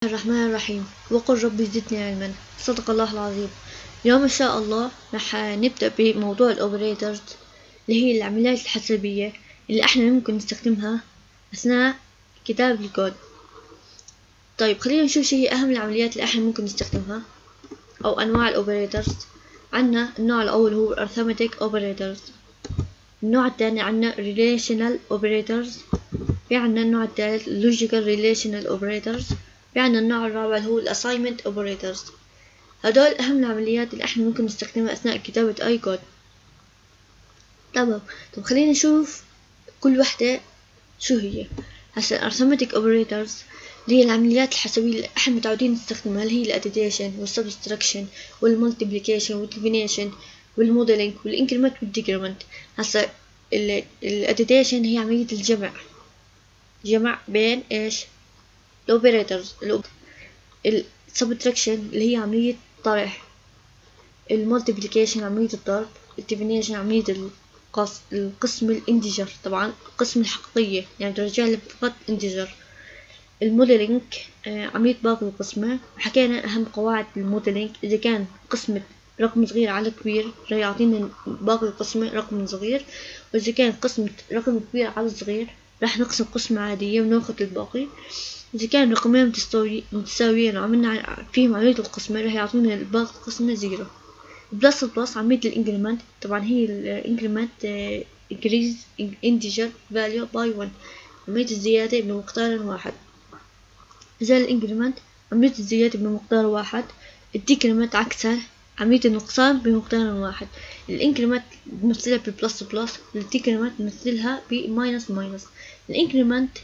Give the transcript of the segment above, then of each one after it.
الرحمن الرحيم. وقل رب زدني علما. صدق الله العظيم. اليوم إن شاء الله رح نبدأ بموضوع الأوبريتورز اللي هي العمليات الحسابية اللي احنا ممكن نستخدمها أثناء كتابة الكود. طيب خلينا نشوف شو هي أهم العمليات اللي احنا ممكن نستخدمها أو أنواع الأوبريتورز. عنا النوع الأول هو Arithmetic Operators. النوع الثاني عنا Relational Operators. في عنا النوع الثالث Logical Relational Operators. في عنا النوع الرابع اللي هو Assignment Operators. هدول أهم العمليات اللي احنا ممكن نستخدمها أثناء كتابة أي كود. تمام. طب خلينا نشوف كل وحدة شو هي. هسا Arithmetic Operators اللي هي العمليات الحسابية اللي احنا متعودين نستخدمها، اللي هي الأديشن والسبستراكشن والمالتيبليكيشن والديفينيشن والموديلينج والإنكريمنت والديكريمنت. هسا الأديشن هي عملية جمع بين ايش؟ الأوبريتورز. السبتراكشن اللي هي عملية طرح. المالتيبليكيشن عملية الضرب. الديفينيشن عملية القسم الانتجر، طبعا القسم الحقيقية يعني ترجع لي فقط انتجر. الموديلينج عملية باقي القسمة. وحكينا أهم قواعد الموديلينج، إذا كان قسمة رقم صغير على كبير راح يعطينا باقي القسمة رقم صغير، وإذا كان قسمة رقم كبير على صغير راح نقسم قسمة عادية وناخذ الباقي. إذا كان رقمين متساويين وعملنا فيهم عملية القسمة راح يعطونا الباقي القسمة زيرو. بلس عملية الانكريمنت، طبعا هي الانكريمنت increase integer value by 1، عملية الزيادة بمقدار واحد. زي الانكريمنت عملية الزيادة بمقدار واحد. الديكريمنت عكسها عملية النقصان بمقدار واحد. الانكريمنت بنمثلها بالبلس بلس، الديكريمنت بنمثلها بماينس ماينس. الانكريمنت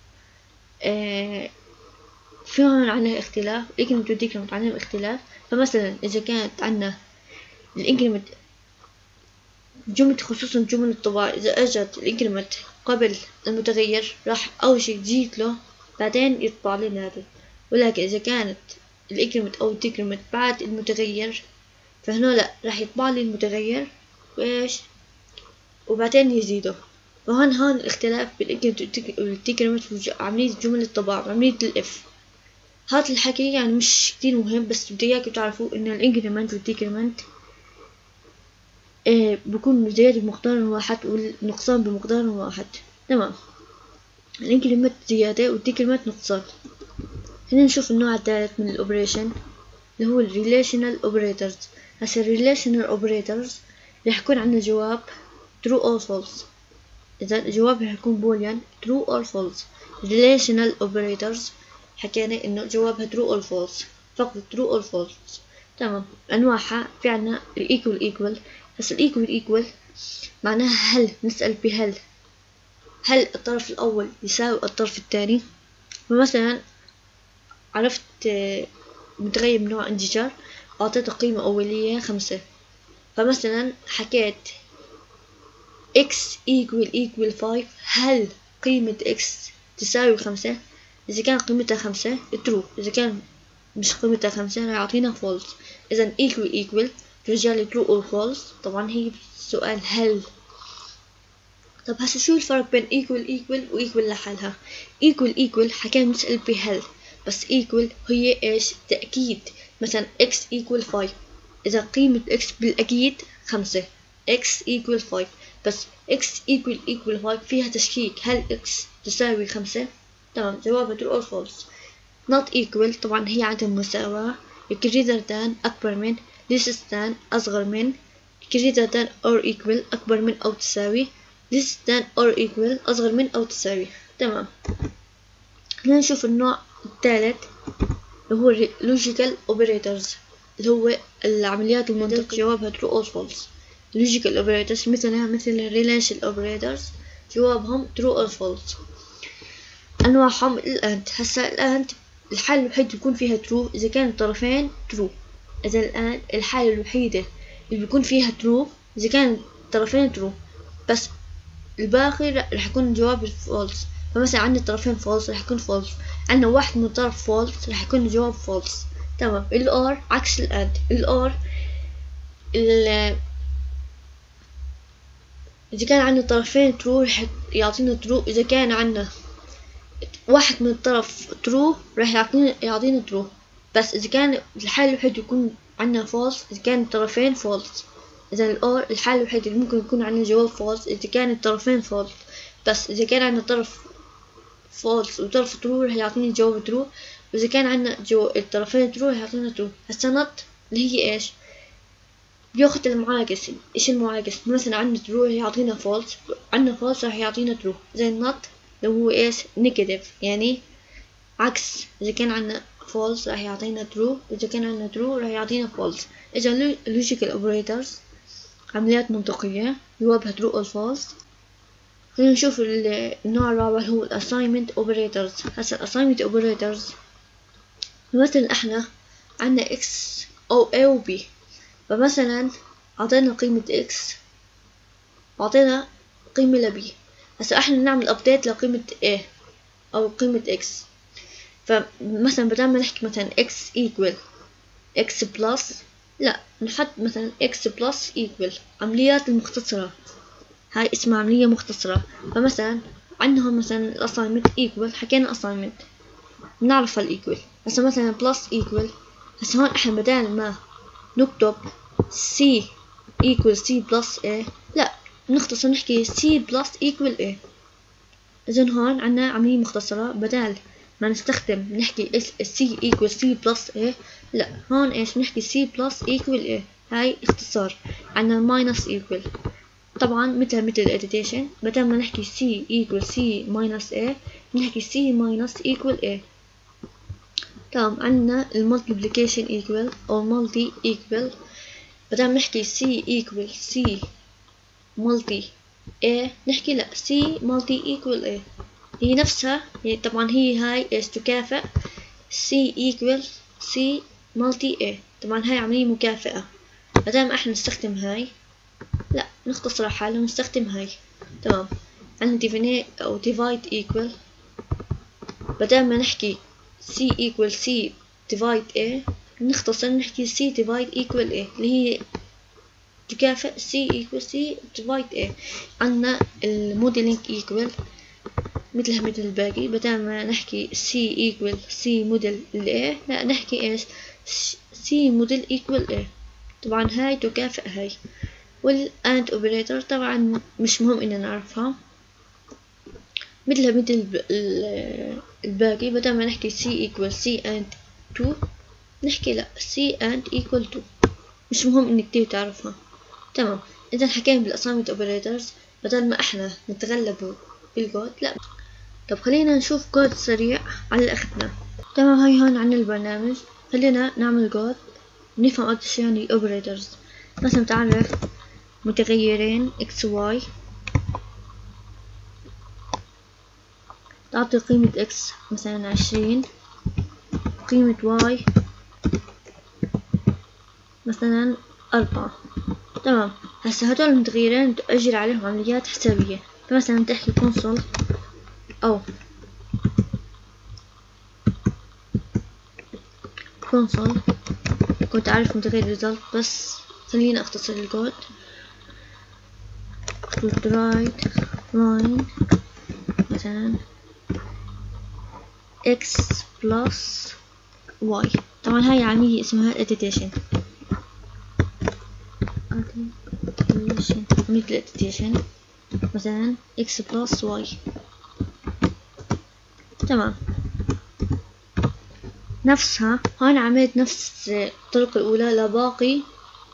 فيهم عنا اختلاف، الانكريمنت والديكريمنت عندهم اختلاف. فمثلا إذا كانت عنا الانكريمنت جملة، خصوصا جمل الطباعة، إذا أجت الانكريمنت قبل المتغير راح أول شي تزيد له بعدين يطبع لنا هذا. ولكن إذا كانت الانكريمنت أو الديكريمنت بعد المتغير فهنا لا، راح يطبع لي المتغير وإيش وبعدين يزيده. وهون الاختلاف بالانكريمنت والديكريمنت في عملية جمل الطباعة وعملية الإف. هذا الحكي يعني مش كتير مهم، بس بدي إياكم تعرفوا إن الانكريمنت والديكريمنت بيكون زيادة بمقدار واحد والنقصان بمقدار واحد. تمام. الانكريمنت زيادة والديكريمنت نقصان. هنا نشوف النوع الثالث من الأوبريشن اللي هو الريليشنال أوبريتورز. هسا الريليشنال أوبريتورز راح يكون عندنا جواب true or false. إذا الجواب راح يكون بوليان true or false. relational operators حكينا إنه جوابها true or false، فقط true or false. تمام. أنواعها في عنا equal. هسا equal معناها هل، نسأل بهل، هل الطرف الأول يساوي الطرف الثاني. فمثلا عرفت متغير من نوع انتجر أعطيته قيمة أولية 5، فمثلا حكيت x equal 5، هل قيمة x تساوي 5؟ إذا كان قيمتها 5 true، إذا كان مش قيمتها 5 راح يعطينا false. إذا equal ترجع لي true or false. طبعا هي سؤال هل. طب هسه شو الفرق بين equal و equal لحالها؟ equal حكينا نسأل بهل، بس equal هي ايش؟ تأكيد. مثلا x equal 5، إذا قيمة x بالأكيد 5 x equal 5، بس x equal 5 فيها تشكيك، هل x تساوي 5؟ تمام. جوابها true or false. not equal طبعا هي عدم مساواة. greater than أكبر من، less than أصغر من، greater than or equal أكبر من أو تساوي، less than or equal أصغر من أو تساوي. تمام. هنا نشوف النوع الثالث اللي هو logical operators اللي هو العمليات المنطق. جوابها true or false. logical operators مثل relation operators جوابهم true or false. أنواعهم الآن. هسا الآن الحالة الوحيدة يكون فيها true إذا كان الطرفين true. إذا الآن الحالة الوحيدة اللي بيكون فيها true إذا كان الطرفين true، بس الباقي راح يكون جواب false. فمثلا عندنا طرفين false راح يكون false، عندنا واحد من الطرف false راح يكون جواب false. تمام. الor عكس الand. الor إذا كان عندنا طرفين true راح يعطينا true، إذا كان عندنا واحد من الطرف true راح يعطينا true، بس إذا كان الحالة الوحيدة يكون عنا false إذا كان الطرفين false. إذا الحالة الوحيدة اللي ممكن يكون عنا جواب false إذا كان الطرفين false، بس إذا كان عنا طرف false وطرف true راح يعطيني جواب true، وإذا كان عنا الطرفين true راح يعطينا true. هسا not اللي هي إيش؟ بياخد المعاكس. إيش المعاكس؟ مثلا عنا true راح يعطينا false، عنا false راح يعطينا true. زي not لو هو إيش؟ negative، يعني عكس. إذا كان عنا false راح يعطينا true، إذا كان عنا true راح يعطينا false. إذا logical operators عمليات منطقية جوابها true or false. خلينا نشوف النوع الرابع هو assignment operators. هسا assignment operators مثلا احنا عنا x أو a و b، فمثلا أعطينا قيمة x وأعطينا قيمة ل b. هسا احنا نعمل update لقيمة a أو قيمة x، فمثلا بدل ما نحكي مثلا x equal x plus، لا نحط مثلا x plus equal. عمليات المختصرة هاي اسمها عملية مختصرة. فمثلا عندنا هون مثلا الأسايمنت equal، حكينا assignment بنعرف الإيكوال. هسا مثلا plus equal، هسا هون احنا بدال ما نكتب c equal c plus a، لا نختصر نحكي c plus equal a. إذن هون عنا عملية مختصرة، بدال ما نستخدم نحكي c equal c plus a، لا هون ايش نحكي c plus equal a. هاي اختصار. عنا minus equal، طبعا مثل الاديتيشن بدل ما نحكي c equal c minus a نحكي c minus equal a. تمام. عنا المultiplication equal أو multi equal، بدل ما نحكي c equal c multi a نحكي لا c multi equal a. هي نفسها، هي طبعا هي هاي ايش تكافئ c equal c multi a. طبعا هاي عملية مكافئة، بدل ما احنا نستخدم هاي لا نختصر حالة ونستخدم هاي. تمام. عندنا divide equal، بدل ما نحكي c equal c divide a نختصر نحكي c divide equal a اللي هي تكافئ c equal c divide a. عندنا الموديلينج equal مثلها مثل الباقي، بدل ما نحكي c equal c موديل a لا نحكي ايش c موديل equal a. طبعا هاي تكافئ هاي. والAND operator طبعا مش مهم إننا نعرفها، مثلها مثل الباقي، بدل ما نحكي c equal c and 2 نحكي لا c and equal 2. مش مهم إنك تعرفها. تمام. إذا حكينا بالassignment operators بدل ما إحنا نتغلبوا بالكود لا. طب خلينا نشوف كود سريع على اللي أخذناه. تمام. هاي هون عنا البرنامج، خلينا نعمل كود نفهم أكتر شي يعني operators. مثلا تعرف متغيرين x y، تعطي قيمة x مثلا 20، قيمة y مثلا 4. تمام. هسا هدول المتغيرين تأجر عليهم عمليات حسابية، فمثلا تحكي console أو console كنت أعرف متغير result، بس خلينا أختصر الكود. write line مثلا x plus y. طبعا هاي عملية اسمها addition مثل addition مثلا x plus y. تمام. نفسها هون عملت نفس الطريقة الأولى لباقي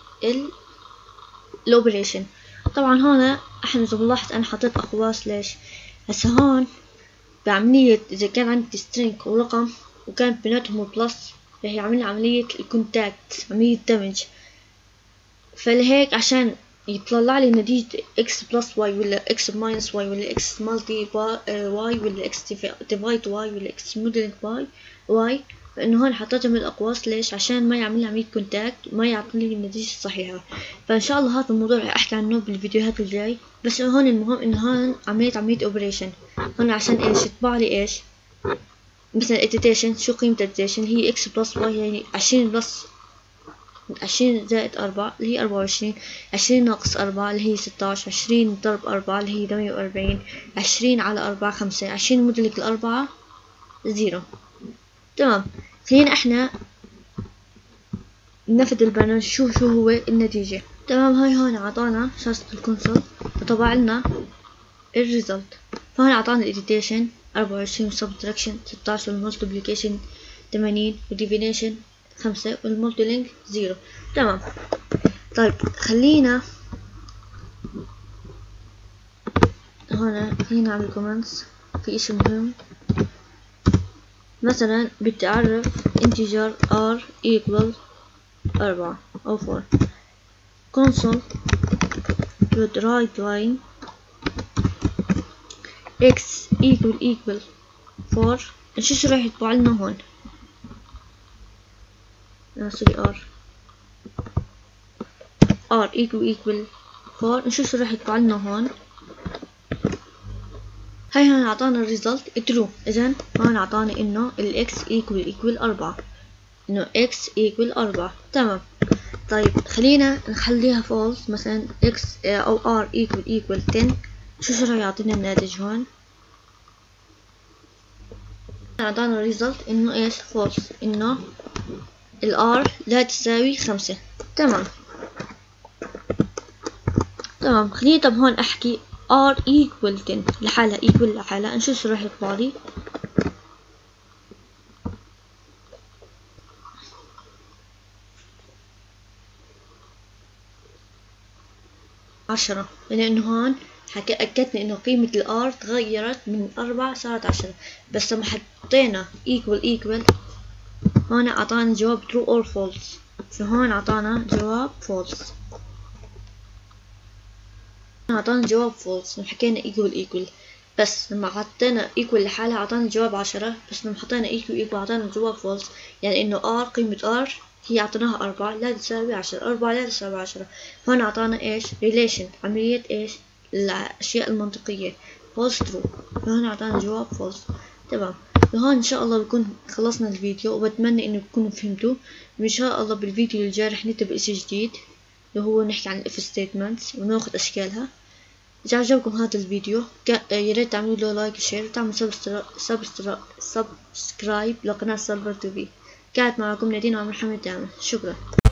الأوبريشن. طبعا هون احنا إذا بنلاحظ أنا حطيت أقواس ليش. هسا هون بعملية إذا كان عندي string ورقم وكان بيناتهم بلس راح يعمل عملية الكونتاكت، عملية دمج. فلهيك عشان يطلع لي نتيجة x plus y ولا x minus y ولا x multi y ولا x divide y ولا x modeling y، فإنه هون حطيتهم الأقواس ليش عشان ما يعمل لي عملية كونتاكت وما يعطيني النتيجة الصحيحة. فإن شاء الله هذا الموضوع راح أحكي عنه بالفيديوهات الجاي، بس هون المهم إنه هون عملية أوبريشن هون عشان إيش يطبع لي إيش مثلا addition. شو قيمة addition؟ هي x plus y يعني 20 بلس 20 زائد 4 اللي هي 24. 20 ناقص 4 اللي هي 16. 20 ضرب 4 اللي هي 48. 20 على 4 5. 20 مدلك الأربعة 0. تمام. خلينا احنا ننفذ البرنامج شو هو النتيجة. تمام. هاي هون عطانا شاشة الكونسول وطبع لنا الريزلت. فهون عطانا الإديتيشن 24 والسبتراكشن 16 والملتبليكيشن 80 والديفينيشن 5 والملتيلينك 0. تمام. طيب خلينا هون نعمل كومنتس في اشي مهم. مثلا بدي اعرف integer r equal 4 أو 4. console with right line x equal 4. شو راح يطبع لنا هون؟ سوري r equal 4. شو راح يطبع لنا هون؟ هاي هون عطانا الريزلت true. اذا هون عطانا انه ال x equal 4، انه x equal 4. تمام. طيب خلينا نخليها false، مثلا x او r equal 10. شو راح يعطينا الناتج هون؟ عطانا الريزلت انه ايش؟ false، انه ال r لا تساوي 5. تمام. خليني طب هون احكي r equal 10 لحالها، equal لحالها. نشوف شو راح يطلع لي. 10، لأنه هون أكدنا إنه قيمة الآر تغيرت من 4 صارت 10. بس لما حطينا equal هون أعطانا جواب true or false، فهون أعطانا جواب false. أعطانا جواب false لما حكينا equal. بس لما حطينا equal لحالها أعطانا جواب 10. بس لما حطينا equal أعطانا جواب false، يعني إنه قيمة r هي أعطيناها 4 لا تساوي 10. 4 لا تساوي 10. هون أعطانا إيش؟ relation، عملية إيش؟ الأشياء المنطقية false true. فهون أعطانا جواب false. تمام. وهون إن شاء الله بكون خلصنا الفيديو، وبتمنى إنه تكونوا فهمتوا. وإن شاء الله بالفيديو الجاي رح نبدأ بإشي جديد، اللي هو نحكي عن if statements وناخد أشكالها. إذا عجبكم هذا الفيديو ياريت تعملوا له لايك وشير، وتعملوا سبسكرايب لقناة سايبر تي في. كانت معكم نادين ومحمد دائما. شكرا.